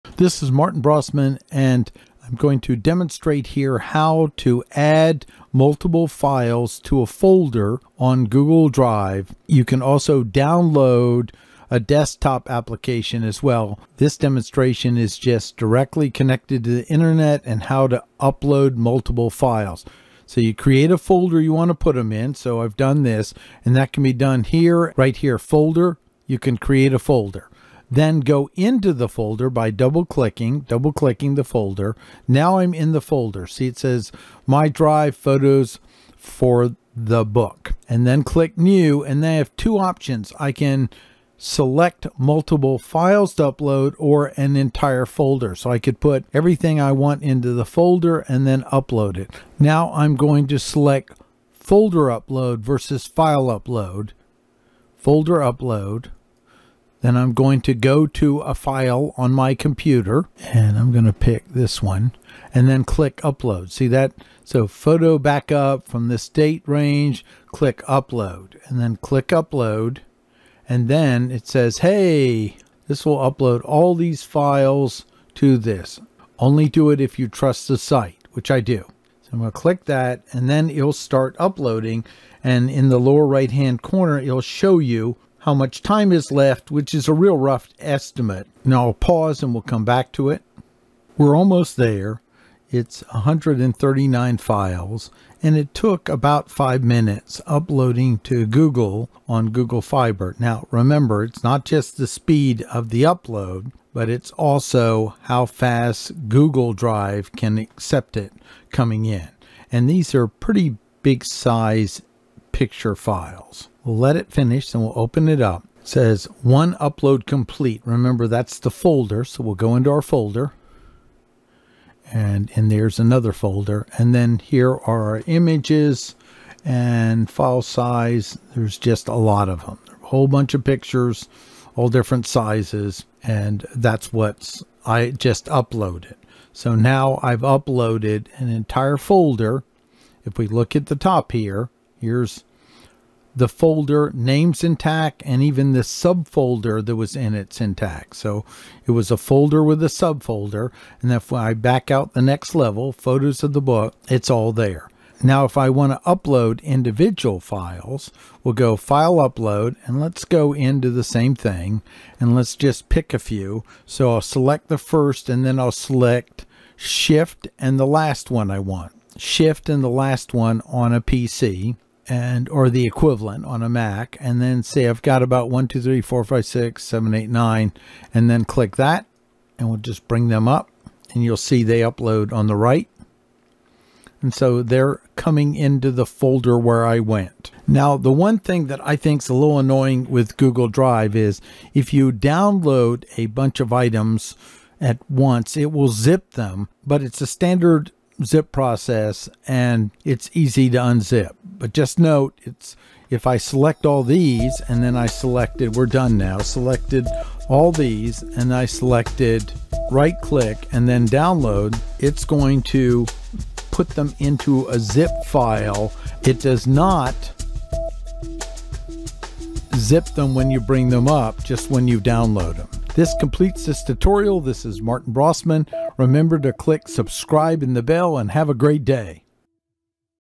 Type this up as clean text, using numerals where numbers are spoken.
This is Martin Brossman, and I'm going to demonstrate here how to add multiple files to a folder on Google Drive. You can also download a desktop application as well. This demonstration is just directly connected to the internet and how to upload multiple files. So you create a folder you want to put them in. So I've done this, and that can be done here, right here, folder. You can create a folder. Then go into the folder by double-clicking the folder. Now I'm in the folder. See, it says My Drive Photos for the book. And then click New, and then I have two options. I can select multiple files to upload or an entire folder. So I could put everything I want into the folder and then upload it. Now I'm going to select folder upload versus file upload. Folder upload. Then I'm going to go to a file on my computer, and I'm going to pick this one, and then click upload. See that? So photo backup from this date range, click upload, and then click upload. And then it says, hey, this will upload all these files to this. Only do it if you trust the site, which I do. So I'm going to click that, and then it'll start uploading. And in the lower right-hand corner, it'll show you how much time is left, which is a real rough estimate. Now I'll pause and we'll come back to it. We're almost there. It's 139 files, and it took about 5 minutes uploading to Google on Google Fiber. Now remember, it's not just the speed of the upload, but it's also how fast Google Drive can accept it coming in. And these are pretty big size picture files. We'll let it finish and we'll open it up. It says one upload complete. Remember, that's the folder. So we'll go into our folder, and there's another folder. And then here are our images and file size. There's just a lot of them. A whole bunch of pictures, all different sizes. And that's what I just uploaded. So now I've uploaded an entire folder. If we look at the top here, here's the folder, names intact, and even the subfolder that was in it's intact. So it was a folder with a subfolder, and if I back out the next level, photos of the book, it's all there. Now if I want to upload individual files, we'll go File Upload, and let's go into the same thing, and let's just pick a few. So I'll select the first, and then I'll select Shift and the last one I want. Shift and the last one on a PC. Or the equivalent on a Mac, and then say I've got about 1, 2, 3, 4, 5, 6, 7, 8, 9, and then click that, and we'll just bring them up, and you'll see they upload on the right. And so they're coming into the folder where I went. Now, the one thing that I think is a little annoying with Google Drive is if you download a bunch of items at once, it will zip them, but it's a standard zip process and it's easy to unzip. But just note, it's if I select all these and then I selected, we're done now, selected all these and I selected right click and then download, it's going to put them into a zip file. It does not zip them when you bring them up, just when you download them. This completes this tutorial. This is Martin Brossman. Remember to click subscribe and the bell, and have a great day.